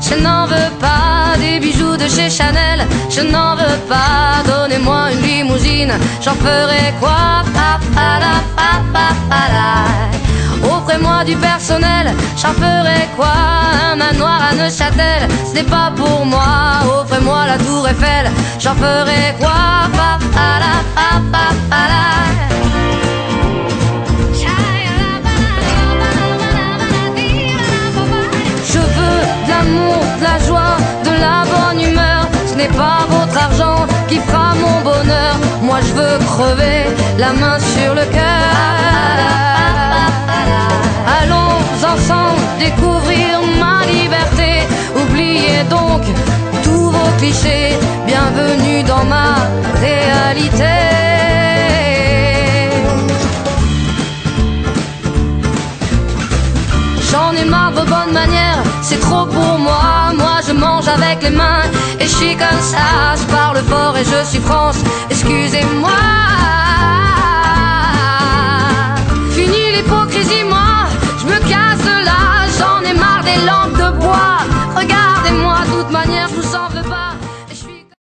je n'en veux pas des bijoux de chez Chanel, je n'en veux pas. Donnez-moi une limousine, j'en ferai quoi? Offrez-moi du personnel, j'en ferai quoi? Un manoir à Neuchâtel, ce n'est pas pour moi. Offrez-moi la tour Eiffel, j'en ferai quoi? Je veux de l'amour, de la joie, de la bonne humeur. Ce n'est pas votre argent qui fera mon bonheur. Moi je veux crever la main sur le cœur. Allons ensemble découvrir ma liberté. Oubliez donc tous vos clichés. Bienvenue dans ma réalité. J'en ai marre de vos bonnes manières, c'est trop pour moi. Moi je mange avec les mains et je suis comme ça. Je parle fort et je suis France, excusez-moi.